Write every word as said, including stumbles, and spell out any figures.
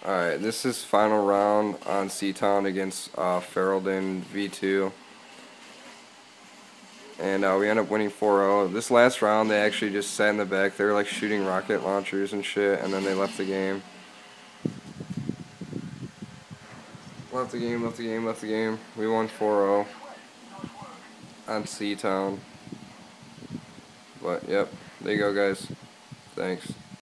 Alright, this is final round on Seatown against uh, Ferelden V two. And uh, we end up winning four oh. This last round, they actually just sat in the back. They were like shooting rocket launchers and shit, and then they left the game. Left the game, left the game, left the game. We won four oh on Seatown. But, yep, there you go, guys. Thanks.